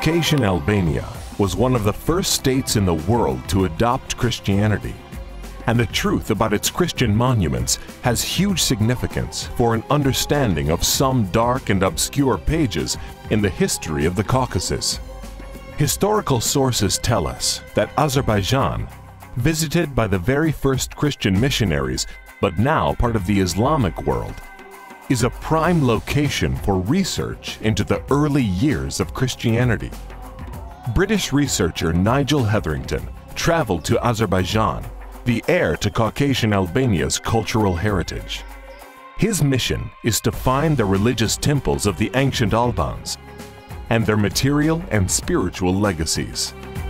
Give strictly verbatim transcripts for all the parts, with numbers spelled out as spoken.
Caucasian Albania was one of the first states in the world to adopt Christianity, and the truth about its Christian monuments has huge significance for an understanding of some dark and obscure pages in the history of the Caucasus. Historical sources tell us that Azerbaijan, visited by the very first Christian missionaries, but now part of the Islamic world, is a prime location for research into the early years of Christianity. British researcher Nigel Hetherington traveled to Azerbaijan, the heir to Caucasian Albania's cultural heritage. His mission is to find the religious temples of the ancient Albans and their material and spiritual legacies.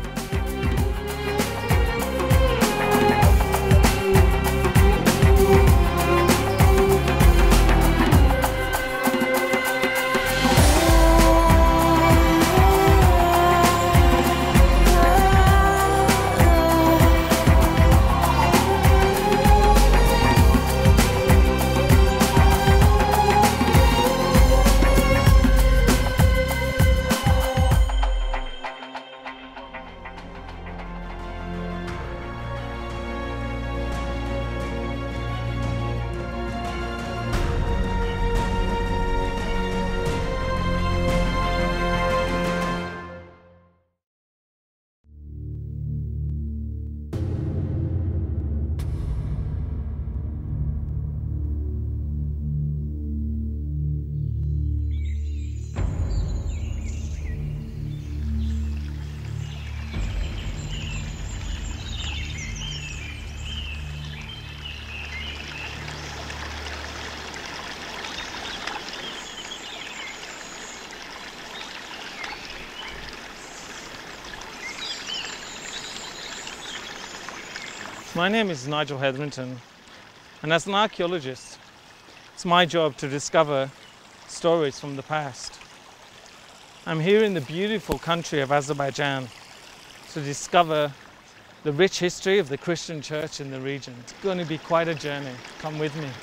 My name is Nigel Hetherington, and as an archaeologist, it's my job to discover stories from the past. I'm here in the beautiful country of Azerbaijan to discover the rich history of the Christian church in the region. It's going to be quite a journey. Come with me.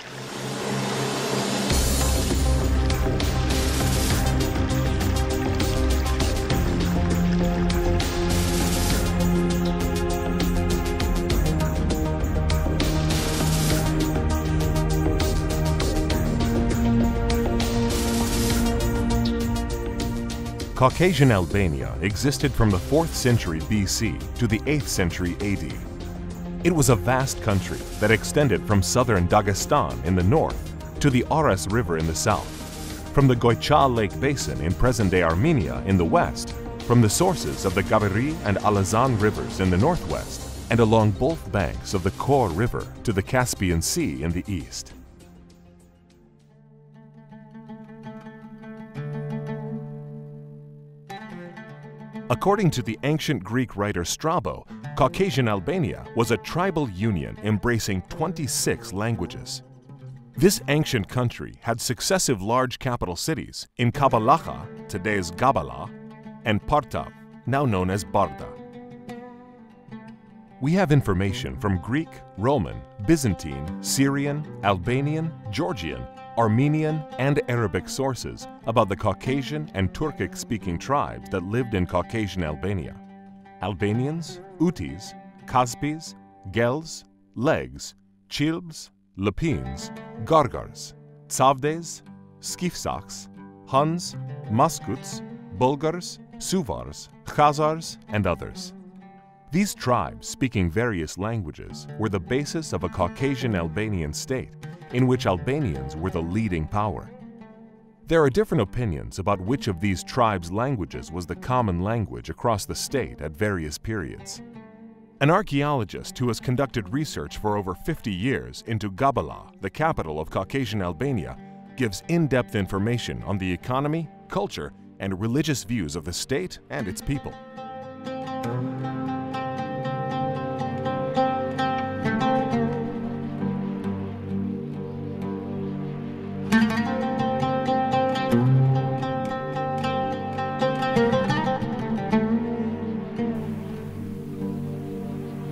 Caucasian Albania existed from the fourth century B C to the eighth century A D. It was a vast country that extended from southern Dagestan in the north to the Aras River in the south, from the Goychal Lake Basin in present-day Armenia in the west, from the sources of the Gabiri and Alazan rivers in the northwest, and along both banks of the Kor River to the Caspian Sea in the east. According to the ancient Greek writer Strabo, Caucasian Albania was a tribal union embracing twenty-six languages. This ancient country had successive large capital cities in Kabalacha, today's Gabala, and Partav, now known as Barda. We have information from Greek, Roman, Byzantine, Syrian, Albanian, Georgian, Armenian, and Arabic sources about the Caucasian and Turkic-speaking tribes that lived in Caucasian Albania. Albanians, Utis, Kaspis, Gels, Legs, Chilbs, Lapins, Gargars, Tsavdes, Skifsaks, Huns, Maskuts, Bulgars, Suvars, Khazars, and others. These tribes, speaking various languages, were the basis of a Caucasian Albanian state in which Albanians were the leading power. There are different opinions about which of these tribes' languages was the common language across the state at various periods. An archaeologist who has conducted research for over fifty years into Gabala, the capital of Caucasian Albania, gives in-depth information on the economy, culture, and religious views of the state and its people.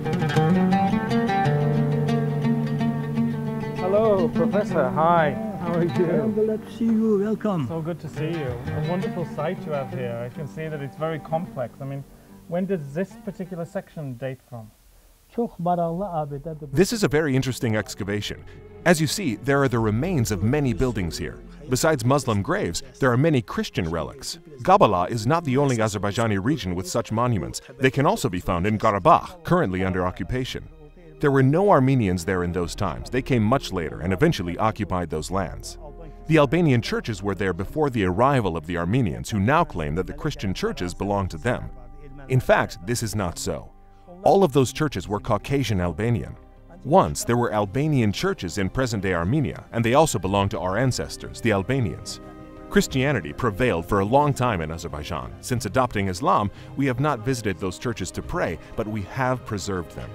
Hello, Professor. Hi. How are you? I'm glad to see you. Welcome. So good to see you. A wonderful site you have here. I can see that it's very complex. I mean, when does this particular section date from? Çok maraqlı abidədir. This is a very interesting excavation. As you see, there are the remains of many buildings here. Besides Muslim graves, there are many Christian relics. Gabala is not the only Azerbaijani region with such monuments. They can also be found in Karabakh, currently under occupation. There were no Armenians there in those times. They came much later and eventually occupied those lands. The Albanian churches were there before the arrival of the Armenians, who now claim that the Christian churches belong to them. In fact, this is not so. All of those churches were Caucasian Albanian. Once, there were Albanian churches in present-day Armenia, and they also belonged to our ancestors, the Albanians. Christianity prevailed for a long time in Azerbaijan. Since adopting Islam, we have not visited those churches to pray, but we have preserved them.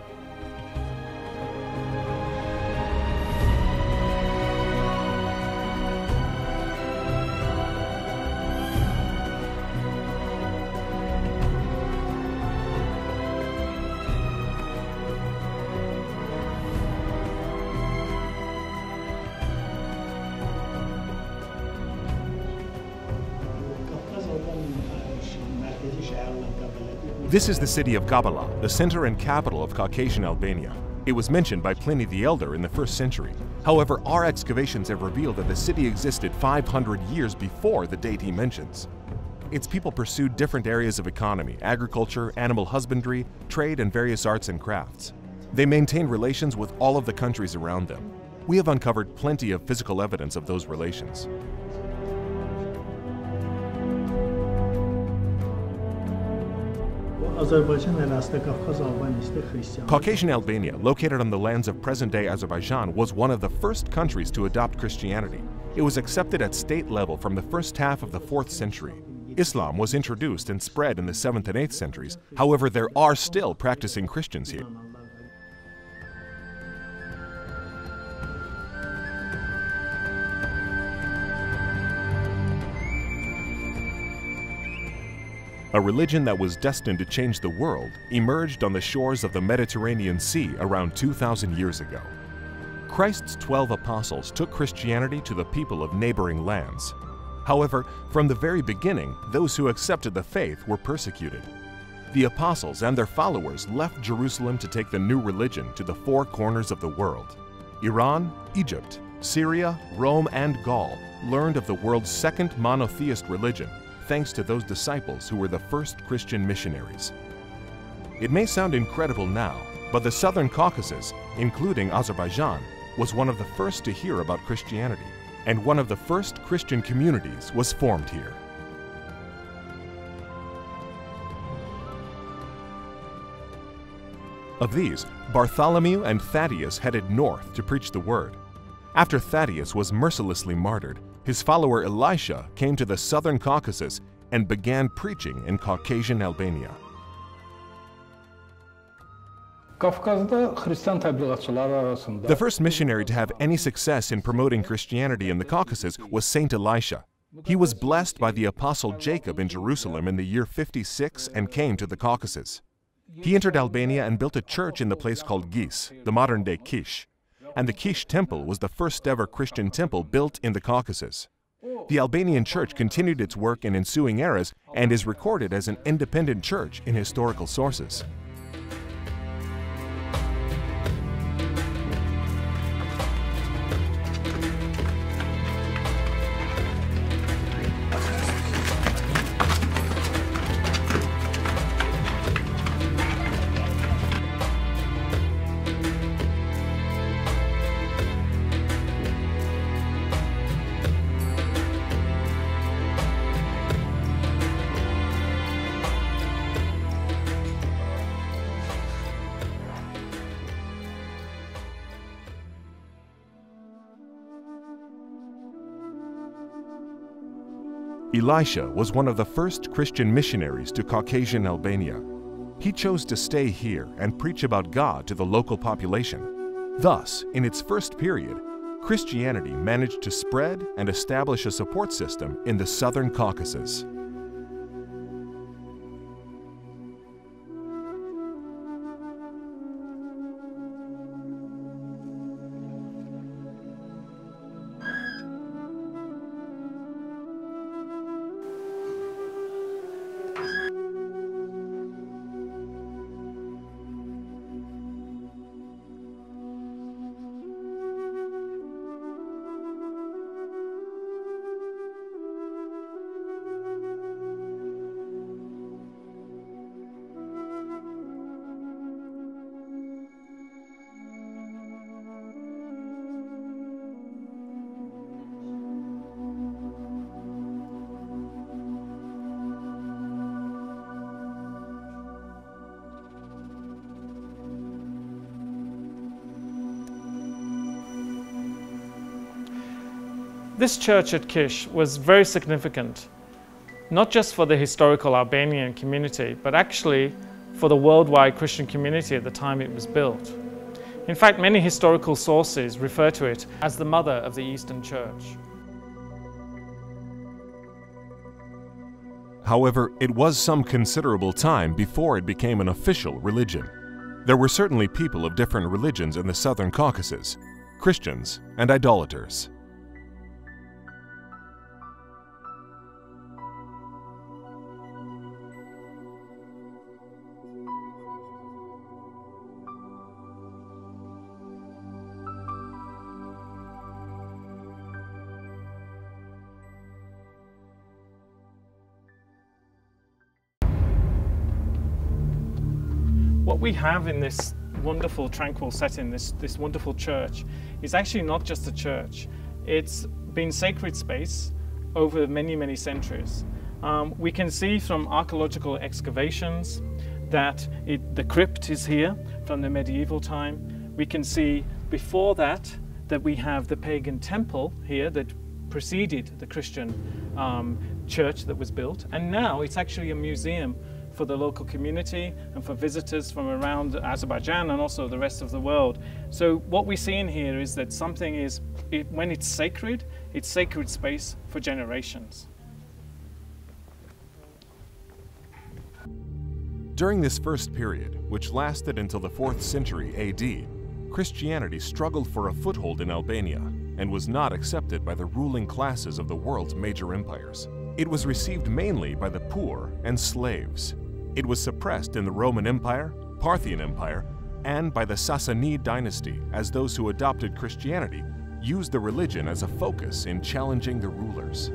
This is the city of Gabala, the center and capital of Caucasian Albania. It was mentioned by Pliny the Elder in the first century. However, our excavations have revealed that the city existed five hundred years before the date he mentions. Its people pursued different areas of economy: agriculture, animal husbandry, trade, and various arts and crafts. They maintained relations with all of the countries around them. We have uncovered plenty of physical evidence of those relations. Caucasian Albania, located on the lands of present-day Azerbaijan, was one of the first countries to adopt Christianity. It was accepted at state level from the first half of the fourth century. Islam was introduced and spread in the seventh and eighth centuries. However, there are still practicing Christians here. A religion that was destined to change the world emerged on the shores of the Mediterranean Sea around two thousand years ago. Christ's twelve apostles took Christianity to the people of neighboring lands. However, from the very beginning, those who accepted the faith were persecuted. The apostles and their followers left Jerusalem to take the new religion to the four corners of the world. Iran, Egypt, Syria, Rome, and Gaul learned of the world's second monotheist religion, thanks to those disciples who were the first Christian missionaries. It may sound incredible now, but the Southern Caucasus, including Azerbaijan, was one of the first to hear about Christianity, and one of the first Christian communities was formed here. Of these, Bartholomew and Thaddeus headed north to preach the word. After Thaddeus was mercilessly martyred, his follower Elisha came to the Southern Caucasus and began preaching in Caucasian Albania. The first missionary to have any success in promoting Christianity in the Caucasus was Saint Elisha. He was blessed by the Apostle Jacob in Jerusalem in the year fifty-six and came to the Caucasus. He entered Albania and built a church in the place called Gis, the modern-day Kish. And the Kish Temple was the first ever Christian temple built in the Caucasus. The Albanian church continued its work in ensuing eras and is recorded as an independent church in historical sources. Elisha was one of the first Christian missionaries to Caucasian Albania. He chose to stay here and preach about God to the local population. Thus, in its first period, Christianity managed to spread and establish a support system in the Southern Caucasus. This church at Kish was very significant, not just for the historical Albanian community, but actually for the worldwide Christian community at the time it was built. In fact, many historical sources refer to it as the mother of the Eastern Church. However, it was some considerable time before it became an official religion. There were certainly people of different religions in the Southern Caucasus, Christians and idolaters. What we have in this wonderful, tranquil setting, this, this wonderful church, is actually not just a church. It's been sacred space over many, many centuries. Um, we can see from archaeological excavations that it, the crypt is here from the medieval time. We can see before that that we have the pagan temple here that preceded the Christian um, church that was built, and now it's actually a museum for the local community and for visitors from around Azerbaijan and also the rest of the world. So what we see in here is that something is, it, when it's sacred, it's sacred space for generations. During this first period, which lasted until the fourth century A D, Christianity struggled for a foothold in Albania and was not accepted by the ruling classes of the world's major empires. It was received mainly by the poor and slaves. It was suppressed in the Roman Empire, Parthian Empire, and by the Sassanid dynasty, as those who adopted Christianity used the religion as a focus in challenging the rulers.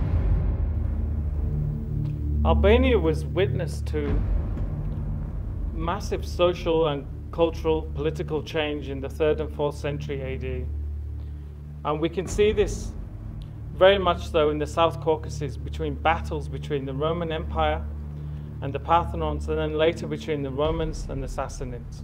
Albania was witness to massive social and cultural, political change in the third and fourth century A D. And we can see this very much so in the South Caucasus, between battles between the Roman Empire and the Parthenons, and then later between the Romans and the Sassanids.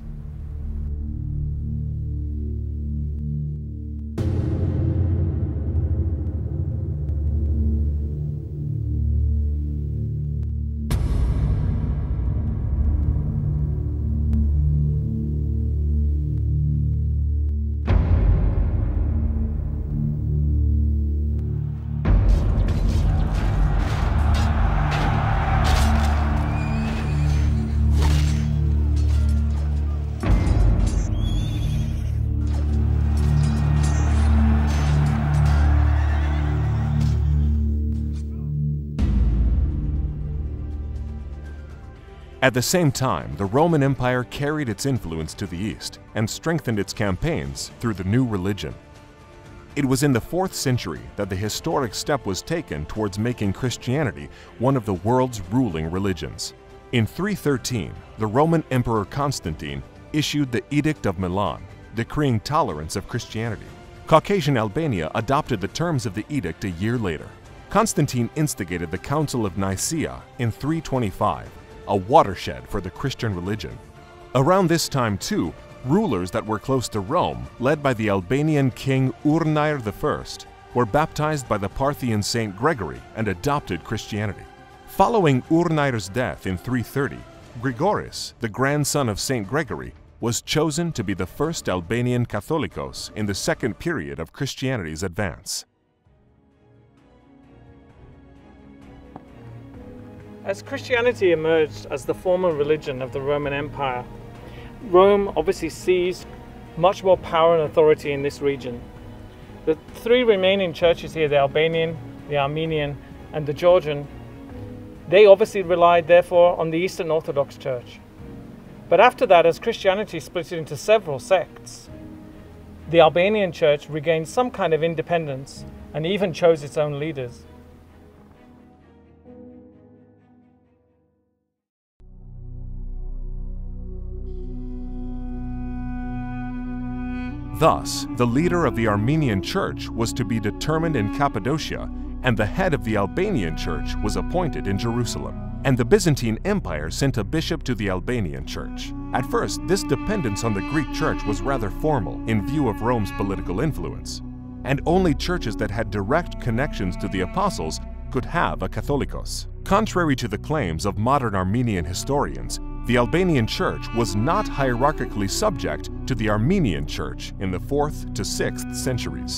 At the same time, the Roman Empire carried its influence to the east and strengthened its campaigns through the new religion. It was in the fourth century that the historic step was taken towards making Christianity one of the world's ruling religions. In three thirteen, the Roman Emperor Constantine issued the Edict of Milan, decreeing tolerance of Christianity. Caucasian Albania adopted the terms of the edict a year later. Constantine instigated the Council of Nicaea in three twenty-five, a watershed for the Christian religion. Around this time, too, rulers that were close to Rome, led by the Albanian king Urnair the First, were baptized by the Parthian Saint Gregory and adopted Christianity. Following Urnair's death in three thirty, Grigoris, the grandson of Saint Gregory, was chosen to be the first Albanian Catholicos in the second period of Christianity's advance. As Christianity emerged as the formal religion of the Roman Empire, Rome obviously seized much more power and authority in this region. The three remaining churches here, the Albanian, the Armenian, and the Georgian, they obviously relied therefore on the Eastern Orthodox Church. But after that, as Christianity split into several sects, the Albanian Church regained some kind of independence and even chose its own leaders. Thus, the leader of the Armenian Church was to be determined in Cappadocia, and the head of the Albanian Church was appointed in Jerusalem. And the Byzantine Empire sent a bishop to the Albanian Church. At first, this dependence on the Greek Church was rather formal in view of Rome's political influence, and only churches that had direct connections to the apostles could have a Catholicos. Contrary to the claims of modern Armenian historians, the Albanian Church was not hierarchically subject to the Armenian Church in the fourth to sixth centuries.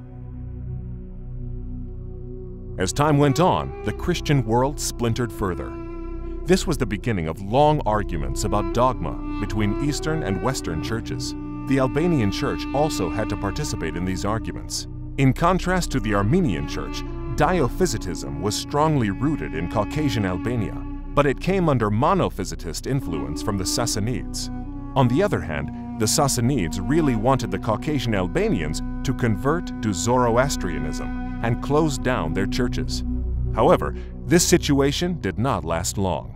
As time went on, the Christian world splintered further. This was the beginning of long arguments about dogma between Eastern and Western churches. The Albanian Church also had to participate in these arguments. In contrast to the Armenian Church, Diophysitism was strongly rooted in Caucasian Albania, but it came under monophysitist influence from the Sassanids. On the other hand, the Sassanids really wanted the Caucasian Albanians to convert to Zoroastrianism and close down their churches. However, this situation did not last long.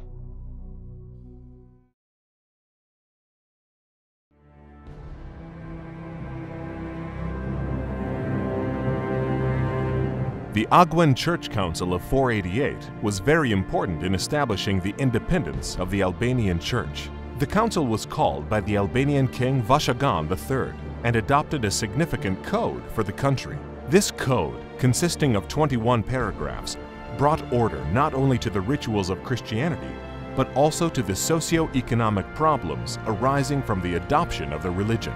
The Aguan Church Council of four eighty-eight was very important in establishing the independence of the Albanian Church. The council was called by the Albanian king Vashagan the Third and adopted a significant code for the country. This code, consisting of twenty-one paragraphs, brought order not only to the rituals of Christianity, but also to the socio-economic problems arising from the adoption of the religion.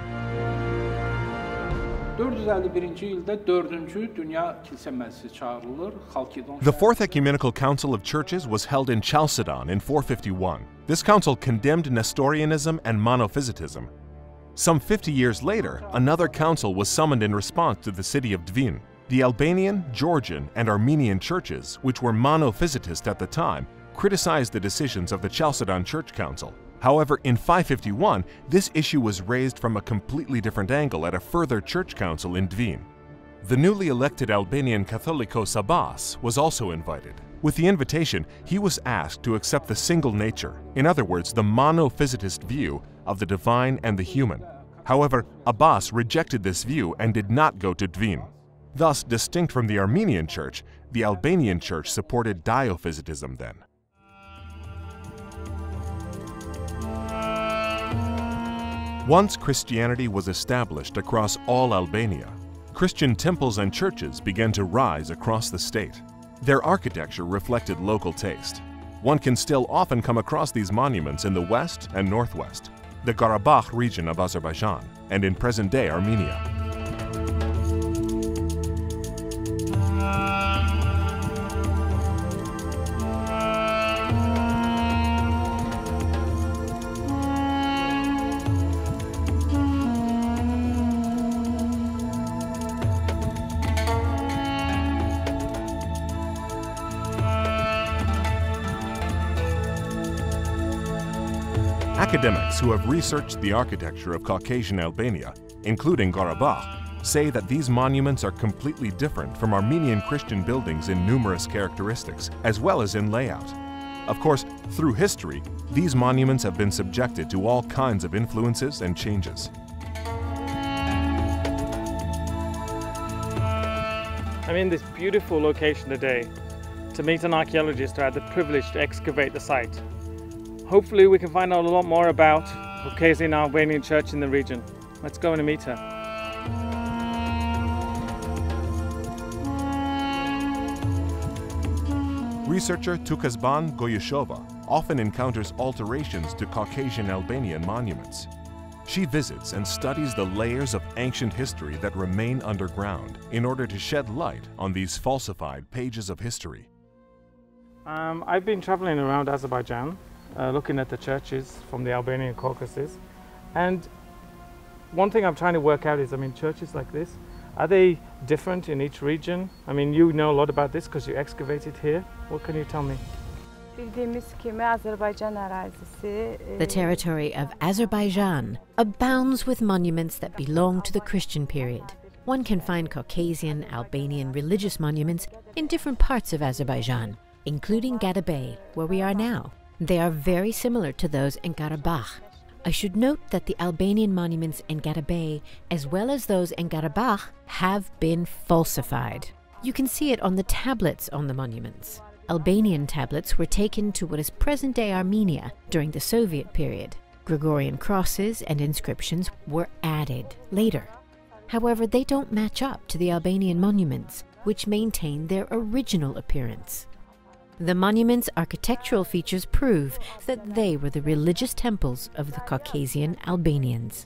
The Fourth Ecumenical Council of Churches was held in Chalcedon in four fifty-one. This council condemned Nestorianism and monophysitism. Some fifty years later, another council was summoned in response to the city of Dvin. The Albanian, Georgian, and Armenian churches, which were monophysitist at the time, criticized the decisions of the Chalcedon Church Council. However, in five fifty-one, this issue was raised from a completely different angle at a further church council in Dvin. The newly elected Albanian Catholicos Abbas was also invited. With the invitation, he was asked to accept the single nature, in other words, the monophysitist view of the divine and the human. However, Abbas rejected this view and did not go to Dvin. Thus, distinct from the Armenian Church, the Albanian Church supported diophysitism then. Once Christianity was established across all Albania, Christian temples and churches began to rise across the state. Their architecture reflected local taste. One can still often come across these monuments in the west and northwest, the Karabakh region of Azerbaijan, and in present-day Armenia. Academics who have researched the architecture of Caucasian Albania, including Karabakh, say that these monuments are completely different from Armenian Christian buildings in numerous characteristics, as well as in layout. Of course, through history, these monuments have been subjected to all kinds of influences and changes. I'm in this beautiful location today to meet an archaeologist who had the privilege to excavate the site. Hopefully we can find out a lot more about Caucasian Albanian Church in the region. Let's go and meet her. Researcher Tukazban Goyashova often encounters alterations to Caucasian Albanian monuments. She visits and studies the layers of ancient history that remain underground in order to shed light on these falsified pages of history. Um, I've been traveling around Azerbaijan, Uh, looking at the churches from the Albanian Caucasus, and one thing I'm trying to work out is, I mean, churches like this, are they different in each region? I mean, you know a lot about this because you excavated here. What can you tell me? The territory of Azerbaijan abounds with monuments that belong to the Christian period. One can find Caucasian Albanian religious monuments in different parts of Azerbaijan, including Gadabay, where we are now. They are very similar to those in Karabakh. I should note that the Albanian monuments in Gadabay, as well as those in Karabakh, have been falsified. You can see it on the tablets on the monuments. Albanian tablets were taken to what is present-day Armenia during the Soviet period. Gregorian crosses and inscriptions were added later. However, they don't match up to the Albanian monuments, which maintain their original appearance. The monument's architectural features prove that they were the religious temples of the Caucasian Albanians.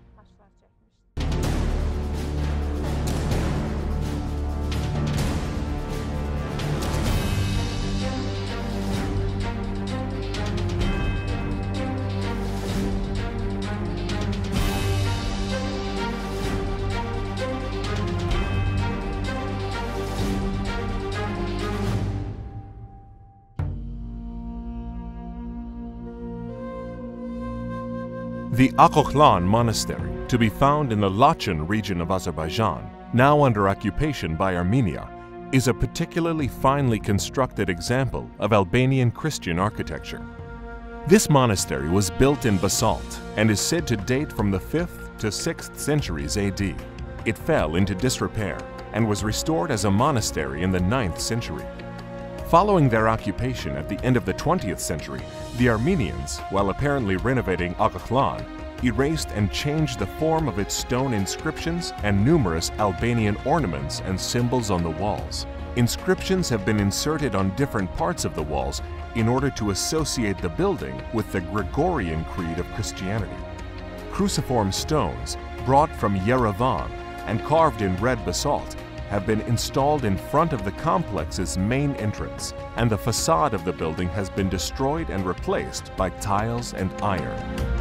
The Akokhlan Monastery, to be found in the Lachen region of Azerbaijan, now under occupation by Armenia, is a particularly finely constructed example of Albanian Christian architecture. This monastery was built in basalt and is said to date from the fifth to sixth centuries A D. It fell into disrepair and was restored as a monastery in the ninth century. Following their occupation at the end of the twentieth century, the Armenians, while apparently renovating Akokhlan, erased and changed the form of its stone inscriptions and numerous Albanian ornaments and symbols on the walls. Inscriptions have been inserted on different parts of the walls in order to associate the building with the Gregorian creed of Christianity. Cruciform stones, brought from Yerevan and carved in red basalt, have been installed in front of the complex's main entrance, and the facade of the building has been destroyed and replaced by tiles and iron.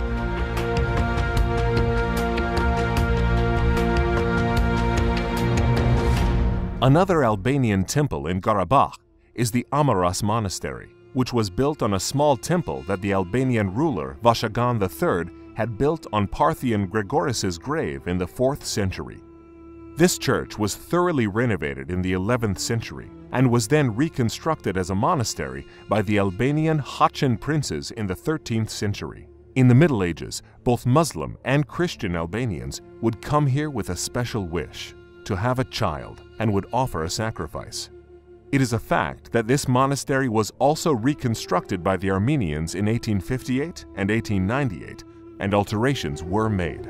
Another Albanian temple in Karabakh is the Amaras Monastery, which was built on a small temple that the Albanian ruler Vashagan the third had built on Parthian Gregoris's grave in the fourth century. This church was thoroughly renovated in the eleventh century and was then reconstructed as a monastery by the Albanian Haçan princes in the thirteenth century. In the Middle Ages, both Muslim and Christian Albanians would come here with a special wish, to have a child, and would offer a sacrifice. It is a fact that this monastery was also reconstructed by the Armenians in eighteen fifty-eight and eighteen ninety-eight, and alterations were made.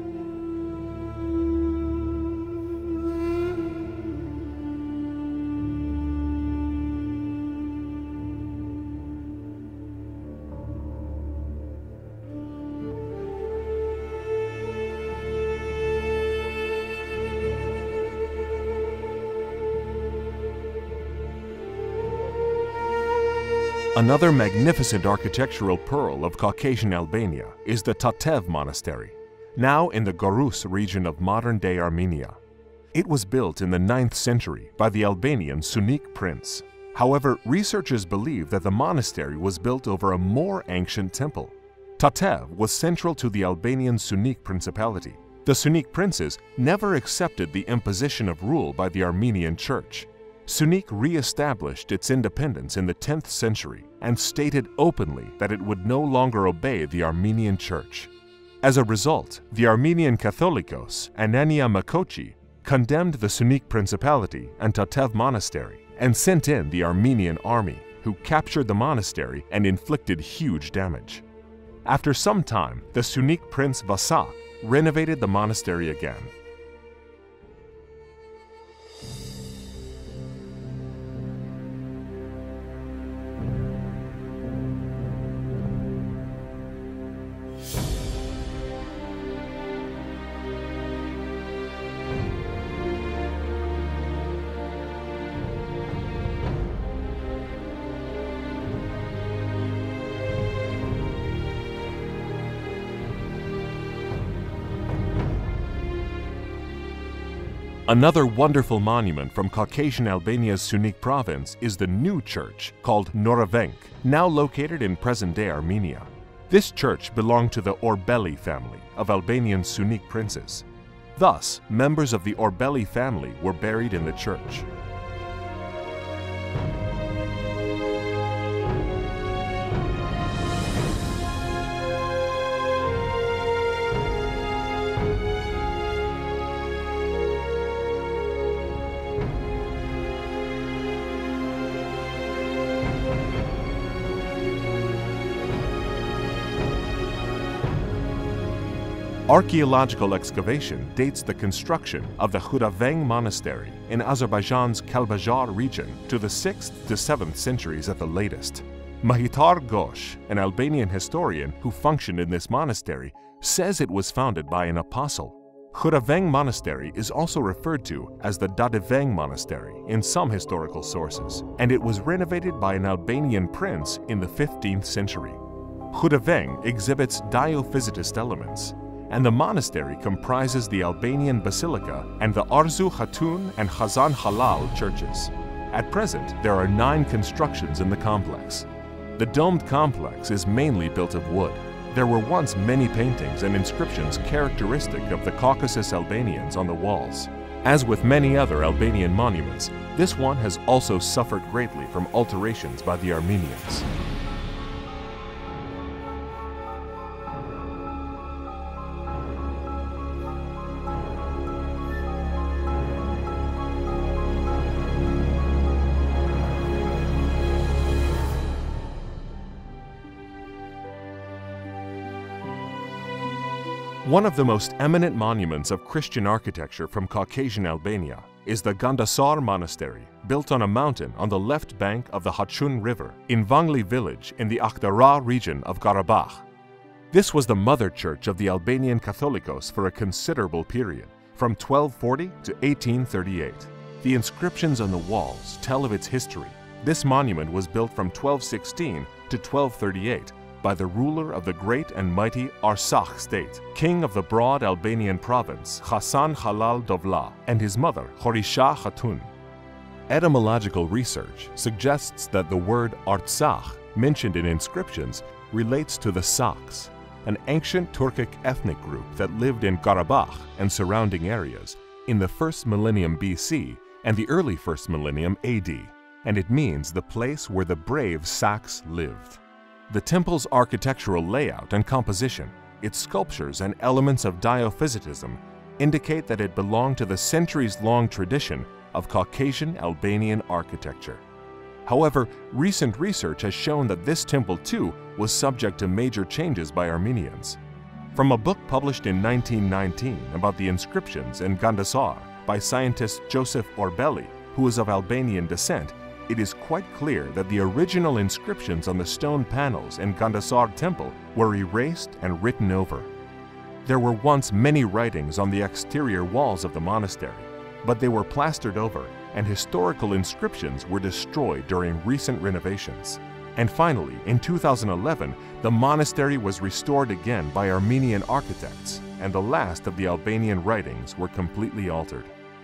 Another magnificent architectural pearl of Caucasian Albania is the Tatev Monastery, now in the Gorus region of modern-day Armenia. It was built in the ninth century by the Albanian Sunik prince. However, researchers believe that the monastery was built over a more ancient temple. Tatev was central to the Albanian Sunik principality. The Sunik princes never accepted the imposition of rule by the Armenian Church. Sunik re-established its independence in the tenth century and stated openly that it would no longer obey the Armenian Church. As a result, the Armenian Catholicos, Anania Makochi, condemned the Sunik principality and Tatev monastery and sent in the Armenian army, who captured the monastery and inflicted huge damage. After some time, the Sunik prince Vasak renovated the monastery again. Another wonderful monument from Caucasian Albania's Sunik province is the new church called Noravenk, now located in present-day Armenia. This church belonged to the Orbeli family of Albanian Sunik princes. Thus, members of the Orbeli family were buried in the church. Archaeological excavation dates the construction of the Khuraveng Monastery in Azerbaijan's Kalbajar region to the sixth to seventh centuries at the latest. Mahitar Ghosh, an Albanian historian who functioned in this monastery, says it was founded by an apostle. Khuraveng Monastery is also referred to as the Dadeveng Monastery in some historical sources, and it was renovated by an Albanian prince in the fifteenth century. Khuraveng exhibits Diophysitist elements, and the monastery comprises the Albanian Basilica and the Arzu Hatun and Khazan Halal churches. At present, there are nine constructions in the complex. The domed complex is mainly built of wood. There were once many paintings and inscriptions characteristic of the Caucasus Albanians on the walls. As with many other Albanian monuments, this one has also suffered greatly from alterations by the Armenians. One of the most eminent monuments of Christian architecture from Caucasian Albania is the Gandasar Monastery, built on a mountain on the left bank of the Haçan River in Vangli village in the Akhdara region of Karabakh. This was the mother church of the Albanian Catholicos for a considerable period, from twelve forty to eighteen thirty-eight. The inscriptions on the walls tell of its history. This monument was built from twelve sixteen to twelve thirty-eight by the ruler of the great and mighty Arsakh state, king of the broad Albanian province, Hasan Halal Dovla, and his mother, Horisha Hatun. Etymological research suggests that the word Artsakh, mentioned in inscriptions, relates to the Sakhs, an ancient Turkic ethnic group that lived in Karabakh and surrounding areas in the first millennium B C and the early first millennium A D. and it means the place where the brave Sacs lived. The temple's architectural layout and composition, its sculptures and elements of diophysitism indicate that it belonged to the centuries-long tradition of Caucasian Albanian architecture. However, recent research has shown that this temple too was subject to major changes by Armenians. From a book published in nineteen nineteen about the inscriptions in Gandasar by scientist Joseph Orbeli, who is of Albanian descent, it is quite clear that the original inscriptions on the stone panels in Gandasar temple were erased and written over. There were once many writings on the exterior walls of the monastery, but they were plastered over and historical inscriptions were destroyed during recent renovations. And finally, in two thousand eleven, the monastery was restored again by Armenian architects, and the last of the Albanian writings were completely altered.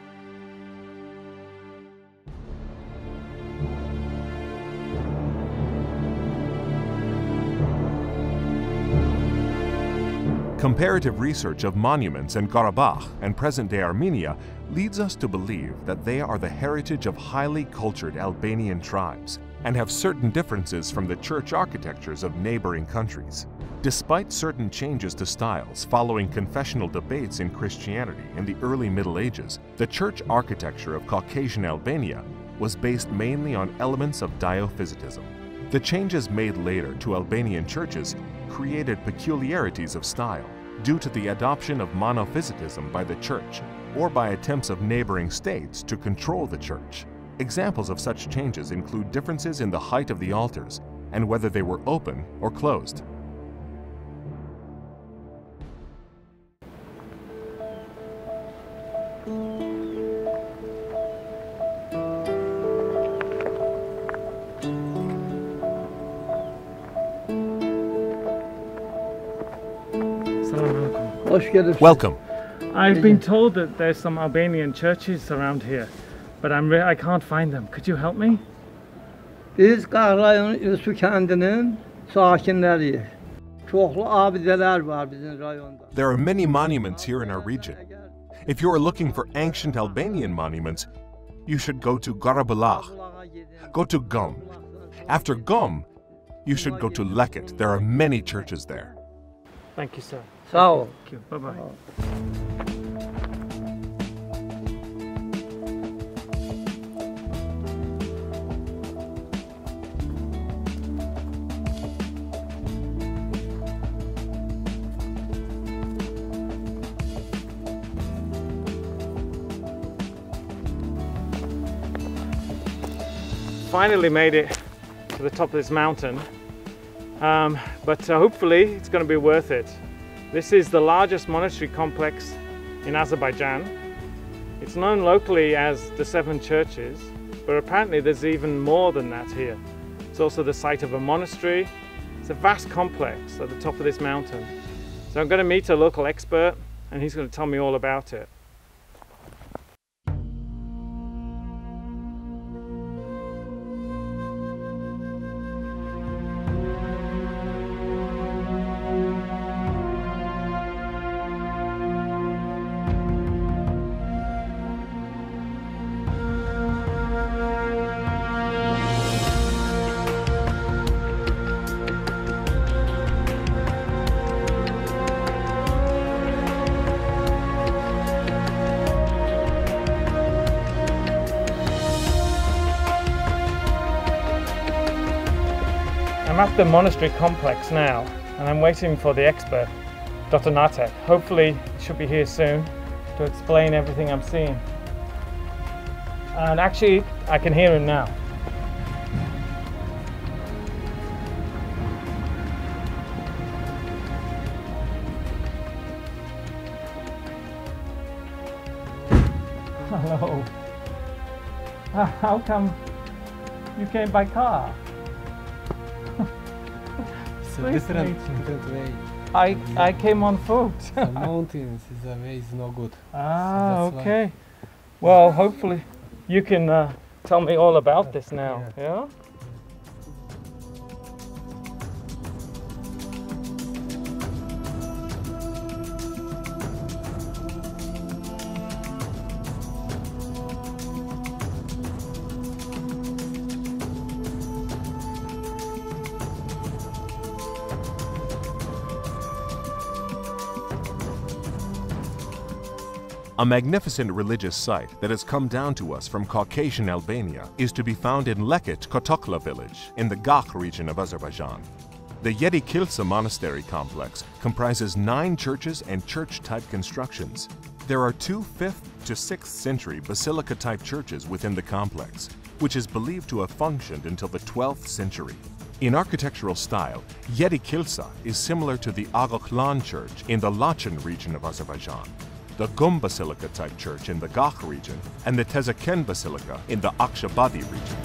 Comparative research of monuments in Karabakh and present-day Armenia leads us to believe that they are the heritage of highly cultured Albanian tribes and have certain differences from the church architectures of neighboring countries. Despite certain changes to styles following confessional debates in Christianity in the early Middle Ages, the church architecture of Caucasian Albania was based mainly on elements of diophysitism. The changes made later to Albanian churches created peculiarities of style due to the adoption of monophysitism by the church or by attempts of neighboring states to control the church. Examples of such changes include differences in the height of the altars and whether they were open or closed. Welcome. I've been told that there's some Albanian churches around here, but I'm re I can't find them. Could you help me? Biz Kahrayon'un Üssü kendinin sakinleriyiz. Çoklu abideler var bizim rayonda. There are many monuments here in our region. If you are looking for ancient Albanian monuments, you should go to Garabulaq. Go to Gom. After Gom, you should go to Leket. There are many churches there. Thank you, sir. Sağ ol. Thank you. Bye-bye. Finally made it to the top of this mountain, um, but uh, hopefully it's going to be worth it. This is the largest monastery complex in Azerbaijan. It's known locally as the Seven Churches, but apparently there's even more than that here. It's also the site of a monastery. It's a vast complex at the top of this mountain. So I'm going to meet a local expert and he's going to tell me all about it. I'm at the monastery complex now, and I'm waiting for the expert, Doctor Natek. Hopefully he should be here soon to explain everything I'm seeing. And actually, I can hear him now. Hello. How come you came by car? It's a different, different way. I, I came on foot. The mountains is a way is no good. Ah, so okay. Well, hopefully you can uh, tell me all about this now, yeah? yeah? A magnificent religious site that has come down to us from Caucasian Albania is to be found in Leket Kotokla village in the Gakh region of Azerbaijan. The Yedi Kilsa monastery complex comprises nine churches and church-type constructions. There are two fifth to sixth century basilica-type churches within the complex, which is believed to have functioned until the twelfth century. In architectural style, Yedi Kilsa is similar to the Agoklan church in the Lachen region of Azerbaijan, the Gum Basilica-type church in the Gakh region, and the Tezaken Basilica in the Akshabadi region.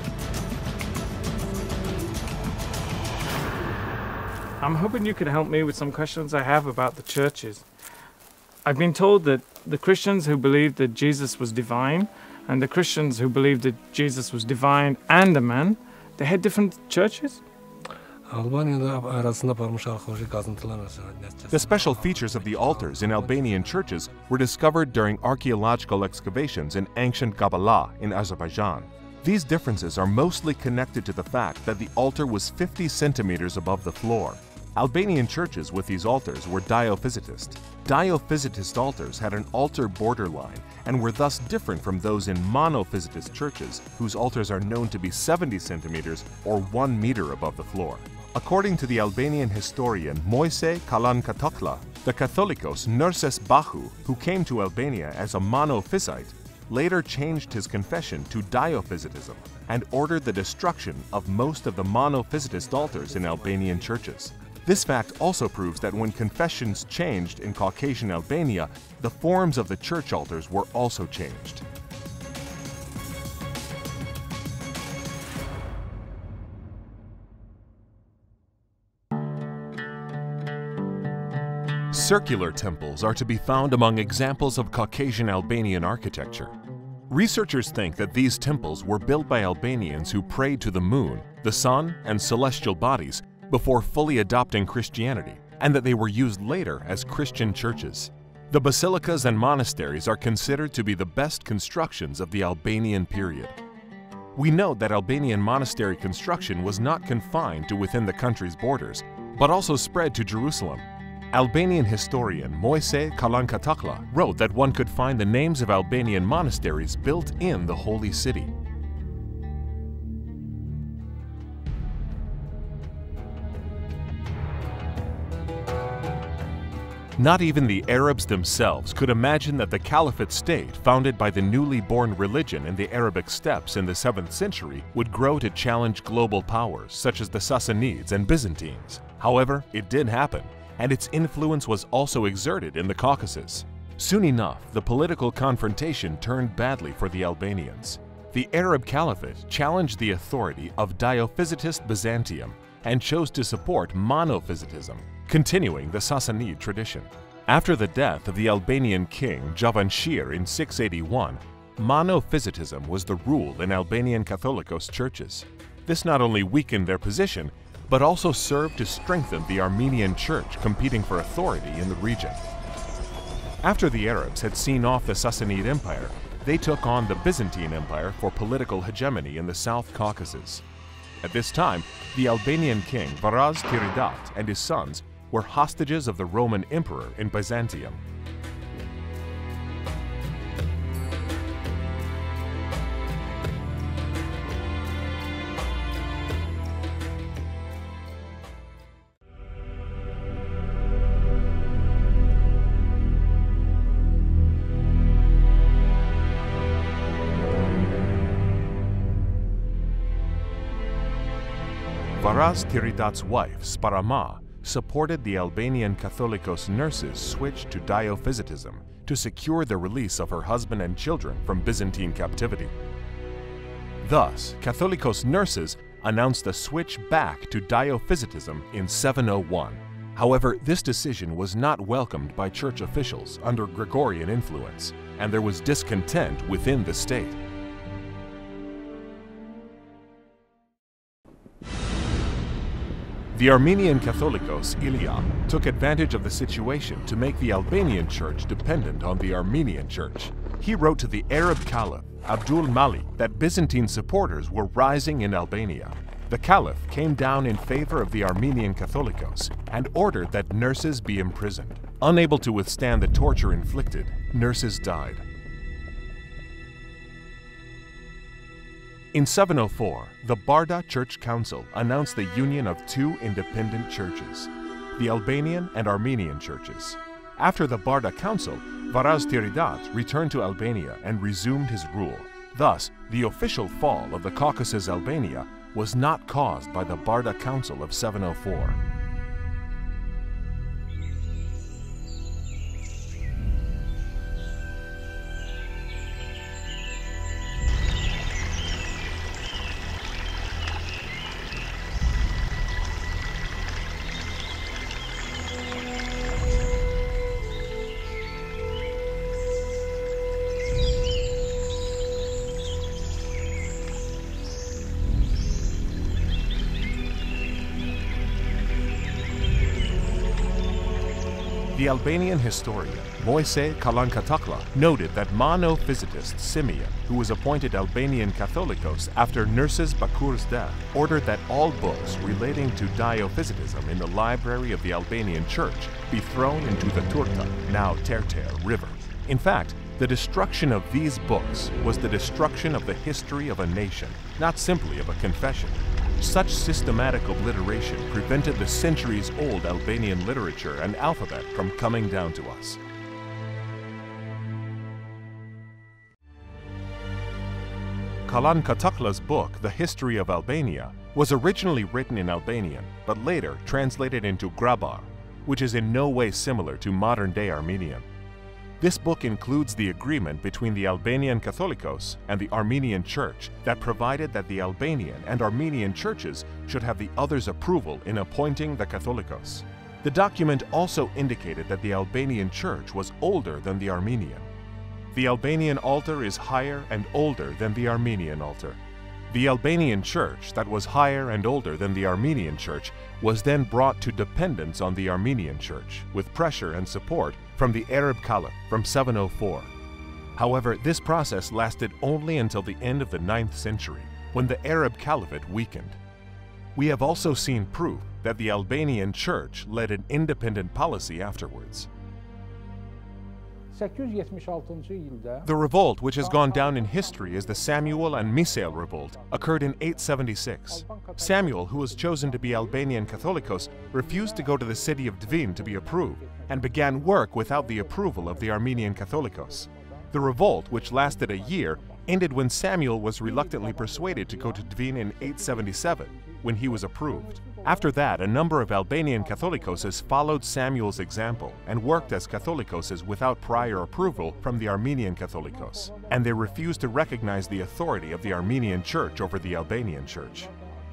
I'm hoping you could help me with some questions I have about the churches. I've been told that the Christians who believed that Jesus was divine and the Christians who believed that Jesus was divine and a man, they had different churches? The special features of the altars in Albanian churches were discovered during archaeological excavations in ancient Gabala in Azerbaijan. These differences are mostly connected to the fact that the altar was fifty centimeters above the floor. Albanian churches with these altars were diophysitist. Diophysitist altars had an altar borderline and were thus different from those in monophysitist churches, whose altars are known to be seventy centimeters or one meter above the floor. According to the Albanian historian Moise Kalankatokla, the Catholicos Nurses Bahu, who came to Albania as a monophysite, later changed his confession to diophysitism and ordered the destruction of most of the monophysitist altars in Albanian churches. This fact also proves that when confessions changed in Caucasian Albania, the forms of the church altars were also changed. Circular temples are to be found among examples of Caucasian Albanian architecture. Researchers think that these temples were built by Albanians who prayed to the moon, the sun, and celestial bodies before fully adopting Christianity, and that they were used later as Christian churches. The basilicas and monasteries are considered to be the best constructions of the Albanian period. We note that Albanian monastery construction was not confined to within the country's borders, but also spread to Jerusalem. Albanian historian Moise Kalankatakla wrote that one could find the names of Albanian monasteries built in the Holy City. Not even the Arabs themselves could imagine that the Caliphate state, founded by the newly born religion in the Arabic steppes in the seventh century, would grow to challenge global powers such as the Sassanids and Byzantines. However, it did happen, and its influence was also exerted in the Caucasus. Soon enough, the political confrontation turned badly for the Albanians. The Arab Caliphate challenged the authority of Diophysitist Byzantium and chose to support monophysitism, continuing the Sassanid tradition. After the death of the Albanian king Javanshir in six eighty-one, monophysitism was the rule in Albanian Catholicos churches. This not only weakened their position, but also served to strengthen the Armenian church competing for authority in the region. After the Arabs had seen off the Sassanid Empire, they took on the Byzantine Empire for political hegemony in the South Caucasus. At this time, the Albanian king Varaz Tiridat and his sons were hostages of the Roman emperor in Byzantium. Varaz Tiridat's wife, Sparama, supported the Albanian Catholicos nurses' switch to Diophysitism to secure the release of her husband and children from Byzantine captivity. Thus, Catholicos nurses announced a switch back to Diophysitism in seven oh one. However, this decision was not welcomed by church officials under Gregorian influence, and there was discontent within the state. The Armenian Catholicos, Ilya, took advantage of the situation to make the Albanian church dependent on the Armenian church. He wrote to the Arab Caliph, Abdul Malik, that Byzantine supporters were rising in Albania. The Caliph came down in favor of the Armenian Catholicos and ordered that nurses be imprisoned. Unable to withstand the torture inflicted, nurses died. In seven oh four, the Barda Church Council announced the union of two independent churches, the Albanian and Armenian churches. After the Barda Council, Varaz Tiridat returned to Albania and resumed his rule. Thus, the official fall of the Caucasus Albania was not caused by the Barda Council of seven oh four. The Albanian historian Moise Kalankatakla noted that monophysitist Simeon, who was appointed Albanian Catholicos after Nurses Bakur's death, ordered that all books relating to diophysitism in the library of the Albanian Church be thrown into the Turta, now Terter, river. In fact, the destruction of these books was the destruction of the history of a nation, not simply of a confession. Such systematic obliteration prevented the centuries-old Albanian literature and alphabet from coming down to us. Kalankatakla's book, The History of Albania, was originally written in Albanian, but later translated into Grabar, which is in no way similar to modern-day Armenian. This book includes the agreement between the Albanian Catholicos and the Armenian Church that provided that the Albanian and Armenian churches should have the other's approval in appointing the Catholicos. The document also indicated that the Albanian Church was older than the Armenian. The Albanian altar is higher and older than the Armenian altar. The Albanian Church that was higher and older than the Armenian Church was then brought to dependence on the Armenian Church with pressure and support from the Arab Caliph from seven oh four. However, this process lasted only until the end of the ninth century, when the Arab Caliphate weakened. We have also seen proof that the Albanian Church led an independent policy afterwards. The revolt, which has gone down in history as the Samuel and Misael revolt, occurred in eight seventy-six. Samuel, who was chosen to be Albanian Catholicos, refused to go to the city of Dvin to be approved and began work without the approval of the Armenian Catholicos. The revolt, which lasted a year, ended when Samuel was reluctantly persuaded to go to Dvin in eight seventy-seven, when he was approved. After that, a number of Albanian Catholicoses followed Samuel's example and worked as Catholicoses without prior approval from the Armenian Catholicos, and they refused to recognize the authority of the Armenian Church over the Albanian Church.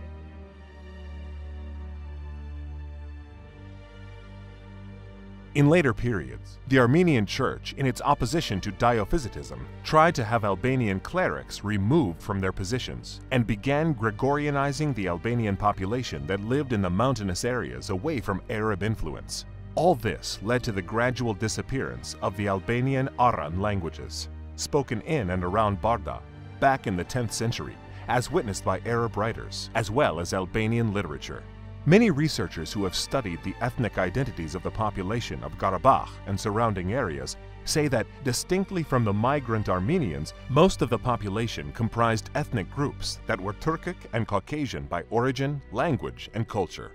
In later periods, the Armenian Church, in its opposition to diophysitism, tried to have Albanian clerics removed from their positions and began Gregorianizing the Albanian population that lived in the mountainous areas away from Arab influence. All this led to the gradual disappearance of the Albanian Aran languages, spoken in and around Barda, back in the tenth century, as witnessed by Arab writers, as well as Albanian literature. Many researchers who have studied the ethnic identities of the population of Karabakh and surrounding areas say that, distinctly from the migrant Armenians, most of the population comprised ethnic groups that were Turkic and Caucasian by origin, language, and culture.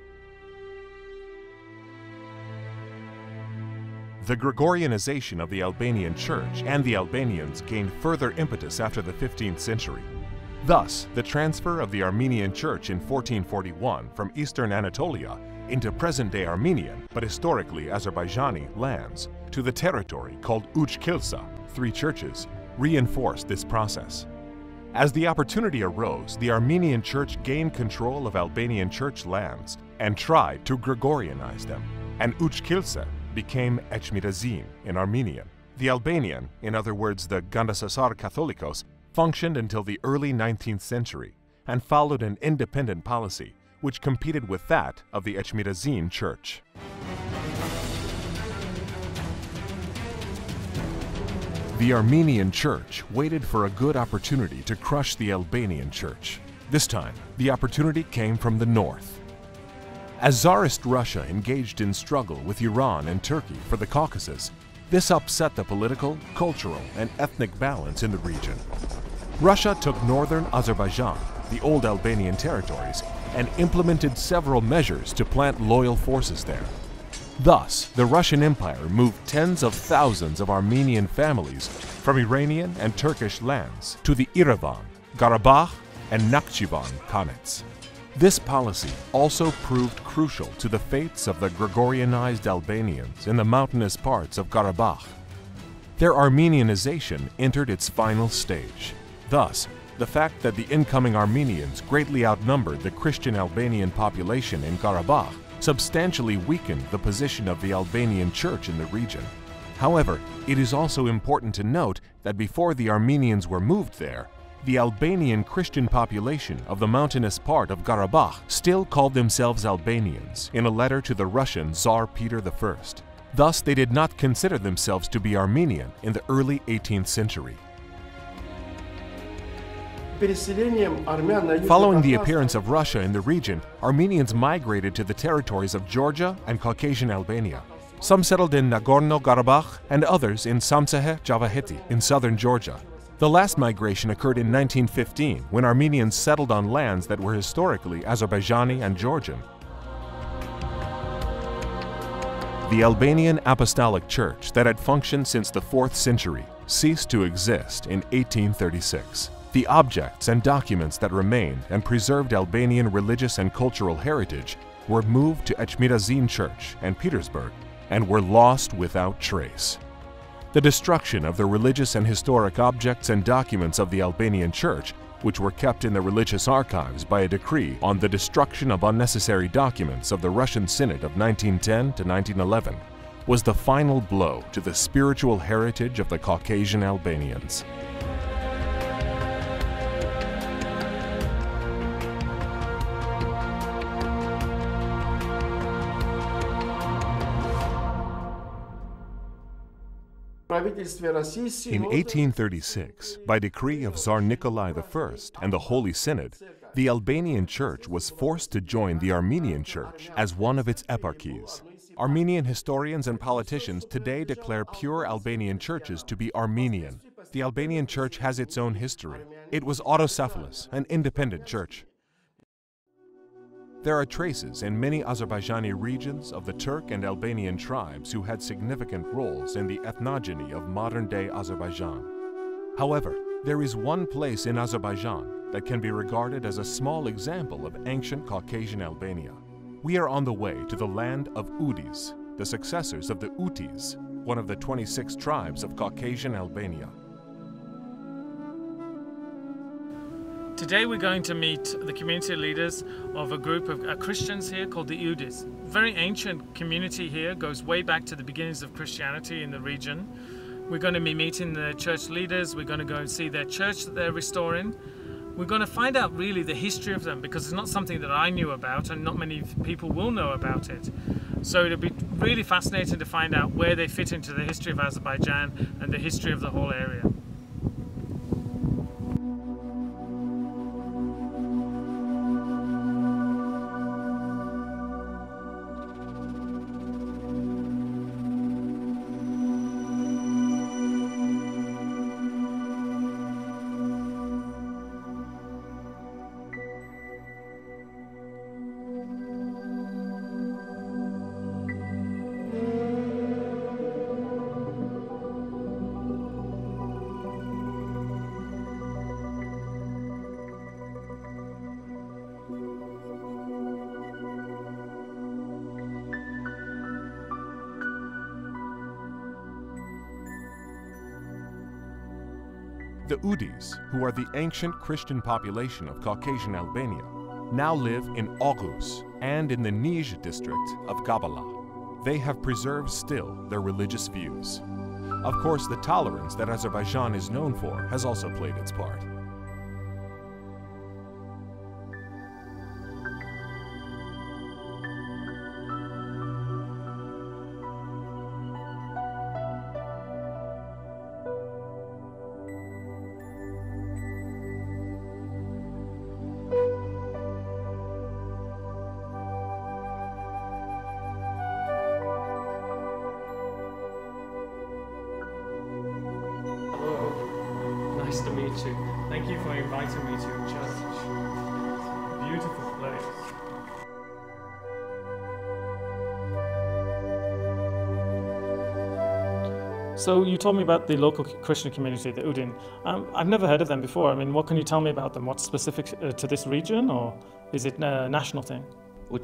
The Gregorianization of the Albanian Church and the Albanians gained further impetus after the fifteenth century. Thus, the transfer of the Armenian Church in fourteen forty-one from eastern Anatolia into present-day Armenian, but historically Azerbaijani, lands to the territory called Uch-Kilsa, three churches, reinforced this process. As the opportunity arose, the Armenian Church gained control of Albanian Church lands and tried to Gregorianize them, and Uch-Kilsa became Echmirazin in Armenian. The Albanian, in other words the Gandasasar Catholicos, functioned until the early nineteenth century and followed an independent policy which competed with that of the Echmirazin Church. The Armenian Church waited for a good opportunity to crush the Albanian Church. This time, the opportunity came from the north. As Tsarist Russia engaged in struggle with Iran and Turkey for the Caucasus, this upset the political, cultural, and ethnic balance in the region. Russia took northern Azerbaijan, the old Albanian territories, and implemented several measures to plant loyal forces there. Thus, the Russian Empire moved tens of thousands of Armenian families from Iranian and Turkish lands to the Yerevan, Karabakh, and Nakhchivan Khanates. This policy also proved crucial to the fates of the Gregorianized Albanians in the mountainous parts of Karabakh. Their Armenianization entered its final stage. Thus, the fact that the incoming Armenians greatly outnumbered the Christian Albanian population in Karabakh substantially weakened the position of the Albanian Church in the region. However, it is also important to note that before the Armenians were moved there, the Albanian Christian population of the mountainous part of Karabakh still called themselves Albanians in a letter to the Russian Tsar Peter the First. Thus, they did not consider themselves to be Armenian in the early eighteenth century. Following the appearance of Russia in the region, Armenians migrated to the territories of Georgia and Caucasian Albania. Some settled in Nagorno-Karabakh and others in Samtsehe-Javaheti in southern Georgia. The last migration occurred in nineteen fifteen when Armenians settled on lands that were historically Azerbaijani and Georgian. The Albanian Apostolic Church that had functioned since the fourth century ceased to exist in eighteen thirty-six. The objects and documents that remained and preserved Albanian religious and cultural heritage were moved to Echmirazin Church and Petersburg and were lost without trace. The destruction of the religious and historic objects and documents of the Albanian Church, which were kept in the religious archives by a decree on the destruction of unnecessary documents of the Russian Synod of nineteen ten to nineteen eleven, was the final blow to the spiritual heritage of the Caucasian Albanians. In eighteen thirty-six, by decree of Tsar Nikolai the First and the Holy Synod, the Albanian Church was forced to join the Armenian Church as one of its eparchies. Armenian historians and politicians today declare pure Albanian churches to be Armenian. The Albanian Church has its own history. It was autocephalous, an independent church. There are traces in many Azerbaijani regions of the Turk and Albanian tribes who had significant roles in the ethnogeny of modern-day Azerbaijan. However, there is one place in Azerbaijan that can be regarded as a small example of ancient Caucasian Albania. We are on the way to the land of Udis, the successors of the Utis, one of the twenty-six tribes of Caucasian Albania. Today we're going to meet the community leaders of a group of uh, Christians here called the Udis. Very ancient community here, goes way back to the beginnings of Christianity in the region. We're going to be meeting the church leaders, we're going to go and see their church that they're restoring. We're going to find out really the history of them because it's not something that I knew about and not many people will know about it. So it'll be really fascinating to find out where they fit into the history of Azerbaijan and the history of the whole area. The Udis, who are the ancient Christian population of Caucasian Albania, now live in Aarhus and in the Nij district of Gabala. They have preserved still their religious views. Of course, the tolerance that Azerbaijan is known for has also played its part. meet you. Thank you for inviting me to your church. Beautiful place. So you told me about the local Christian community, the Udin. Um, I've never heard of them before. I mean, what can you tell me about them? What's specific uh, to this region, or is it a national thing? The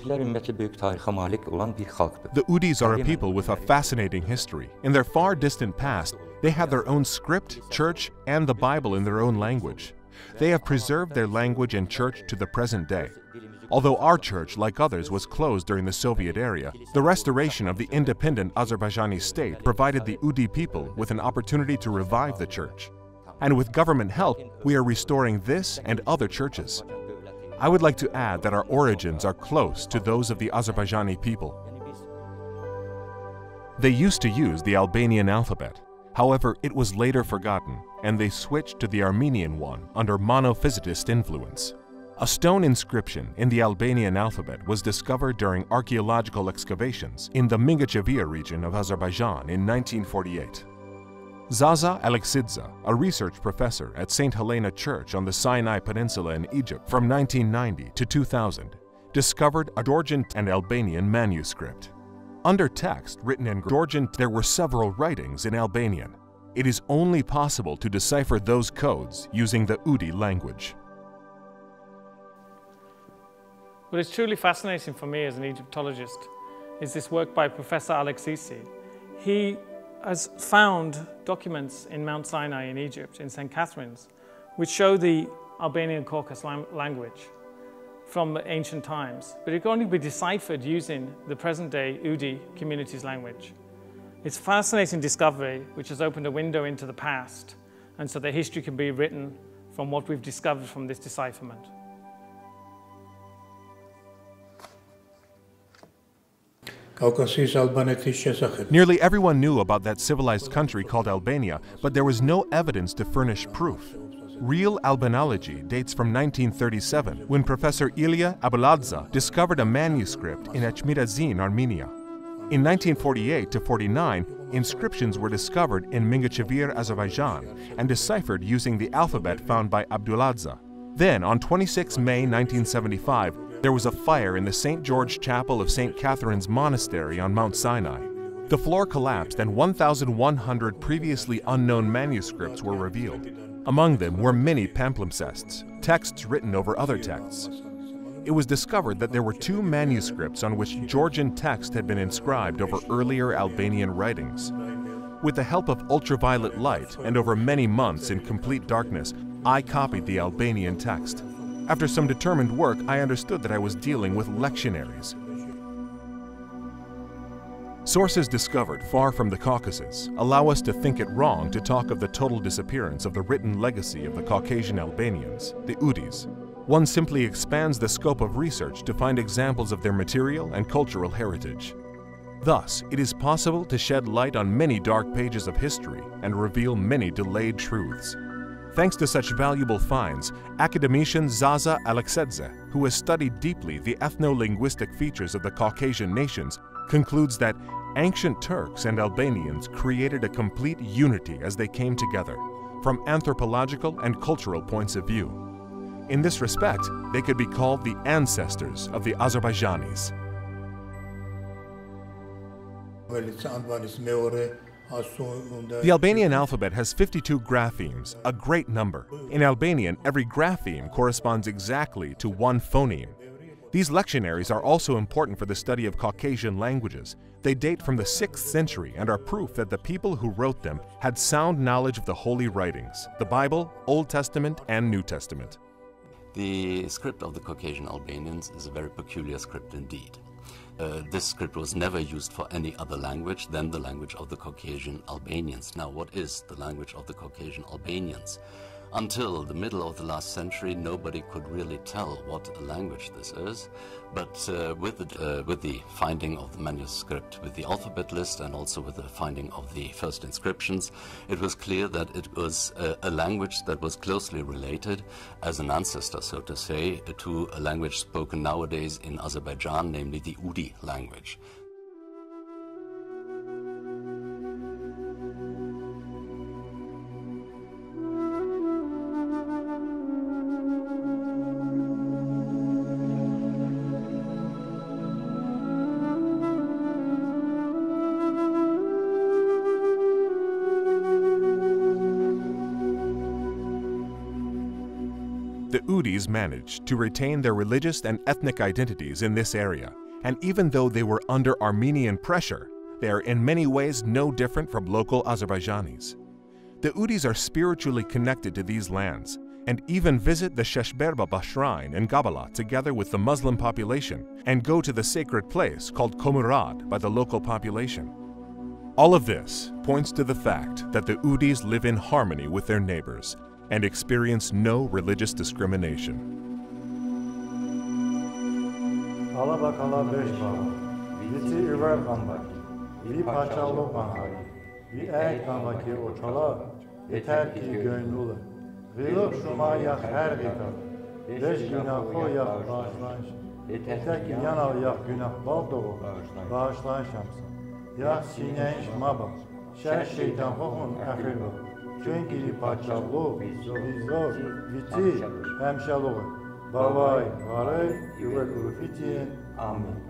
Udis are a people with a fascinating history. In their far distant past, they had their own script, church, and the Bible in their own language. They have preserved their language and church to the present day. Although our church, like others, was closed during the Soviet era, the restoration of the independent Azerbaijani state provided the Udi people with an opportunity to revive the church. And with government help, we are restoring this and other churches. I would like to add that our origins are close to those of the Azerbaijani people. They used to use the Albanian alphabet. However, it was later forgotten, and they switched to the Armenian one under monophysitist influence. A stone inscription in the Albanian alphabet was discovered during archaeological excavations in the Mingachevir region of Azerbaijan in nineteen forty-eight. Zaza Alexidze, a research professor at Saint Helena Church on the Sinai Peninsula in Egypt from nineteen ninety to two thousand, discovered a Georgian and Albanian manuscript. Under text written in Georgian, there were several writings in Albanian. It is only possible to decipher those codes using the Udi language. What is truly fascinating for me as an Egyptologist is this work by Professor Alexidze. He has found documents in Mount Sinai in Egypt, in Saint Catherine's, which show the Albanian Caucasus language from ancient times, but it can only be deciphered using the present-day Udi community's language. It's a fascinating discovery which has opened a window into the past, and so the history can be written from what we've discovered from this decipherment. Nearly everyone knew about that civilized country called Albania, but there was no evidence to furnish proof. Real Albanology dates from nineteen thirty-seven, when Professor Ilya Abuladze discovered a manuscript in Echmiadzin, Armenia. In nineteen forty-eight to forty-nine, inscriptions were discovered in Mingachevir, Azerbaijan, and deciphered using the alphabet found by Abuladze. Then, on the twenty-sixth of May nineteen seventy-five, there was a fire in the Saint George Chapel of Saint Catherine's Monastery on Mount Sinai. The floor collapsed and one thousand one hundred previously unknown manuscripts were revealed. Among them were many palimpsests, texts written over other texts. It was discovered that there were two manuscripts on which Georgian text had been inscribed over earlier Albanian writings. With the help of ultraviolet light and over many months in complete darkness, I copied the Albanian text. After some determined work, I understood that I was dealing with lectionaries. Sources discovered far from the Caucasus allow us to think it wrong to talk of the total disappearance of the written legacy of the Caucasian Albanians, the Udis. One simply expands the scope of research to find examples of their material and cultural heritage. Thus, it is possible to shed light on many dark pages of history and reveal many delayed truths. Thanks to such valuable finds, academician Zaza Alexidze, who has studied deeply the ethno-linguistic features of the Caucasian nations, concludes that ancient Turks and Albanians created a complete unity as they came together, from anthropological and cultural points of view. In this respect, they could be called the ancestors of the Azerbaijanis. The Albanian alphabet has fifty-two graphemes, a great number. In Albanian, every grapheme corresponds exactly to one phoneme. These lectionaries are also important for the study of Caucasian languages. They date from the sixth century and are proof that the people who wrote them had sound knowledge of the holy writings, the Bible, Old Testament, and New Testament. The script of the Caucasian Albanians is a very peculiar script indeed. Uh, this script was never used for any other language than the language of the Caucasian Albanians. Now, what is the language of the Caucasian Albanians? Until the middle of the last century, nobody could really tell what language this is. But uh, with, the, uh, with the finding of the manuscript, with the alphabet list, and also with the finding of the first inscriptions, it was clear that it was a, a language that was closely related as an ancestor, so to say, to a language spoken nowadays in Azerbaijan, namely the Udi language. the Udis managed to retain their religious and ethnic identities in this area, and even though they were under Armenian pressure, they are in many ways no different from local Azerbaijanis. The Udis are spiritually connected to these lands and even visit the Sheshber Baba shrine in Gabala together with the Muslim population and go to the sacred place called Komurad by the local population. All of this points to the fact that the Udis live in harmony with their neighbors and experience no religious discrimination. Ya sineyş maba, şer şeytan hokun ahirlo. Çünkü paçalı, bizor, viti, hemşalığı. Bavay, varay, yuvel urufitiyen, amin.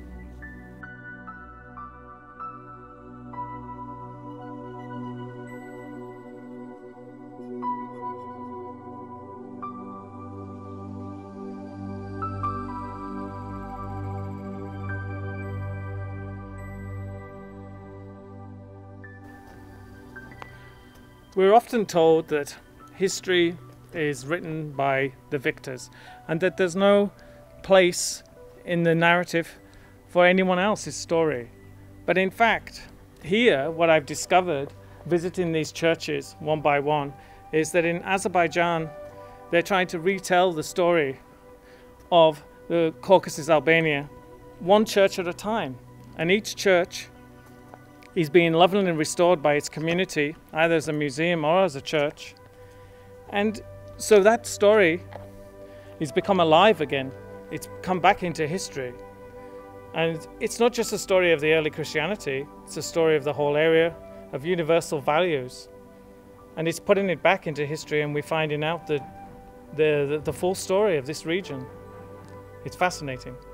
We're often told that history is written by the victors and that there's no place in the narrative for anyone else's story. But in fact, here, what I've discovered visiting these churches one by one is that in Azerbaijan, they're trying to retell the story of the Caucasus Albania, one church at a time. And each church is being loved and restored by its community, either as a museum or as a church. And so that story has become alive again. It's come back into history. And it's not just a story of the early Christianity, it's a story of the whole area, of universal values. And it's putting it back into history, and we're finding out the, the, the, the full story of this region. It's fascinating.